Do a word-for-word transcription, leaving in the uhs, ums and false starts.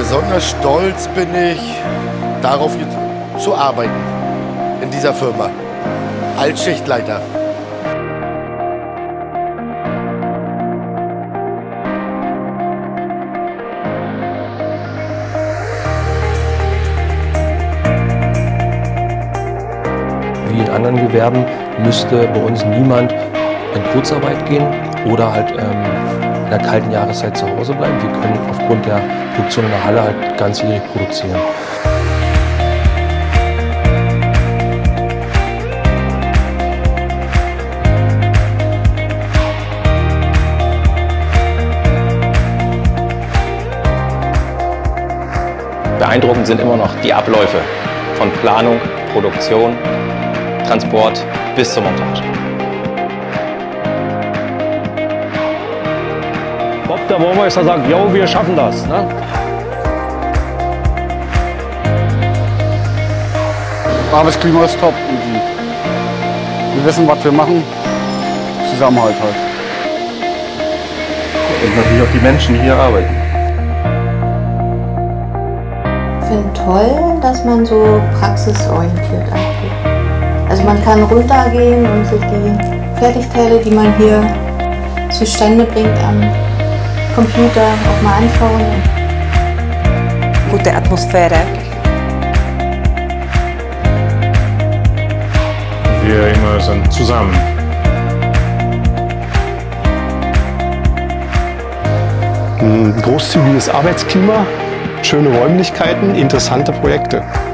Besonders stolz bin ich, darauf zu arbeiten in dieser Firma als Schichtleiter. Wie in anderen Gewerben müsste bei uns niemand in Kurzarbeit gehen oder halt ähm, in der kalten Jahreszeit zu Hause bleiben. Wir können aufgrund der Produktion in der Halle halt ganzjährig produzieren. Beeindruckend sind immer noch die Abläufe von Planung, Produktion, Transport bis zur Montage. Bob, der Baumeister, sagt, jo, wir schaffen das. Ne? Arbeitsklima ist top. Wir wissen, was wir machen. Zusammenhalt halt. Und natürlich auch die Menschen, die hier arbeiten. Ich finde toll, dass man so praxisorientiert angeht. Also man kann runtergehen und sich die Fertigteile, die man hier zustande bringt, am Computer auch mal anschauen. Gute Atmosphäre. Wir immer sind zusammen. Ein großzügiges Arbeitsklima, schöne Räumlichkeiten, interessante Projekte.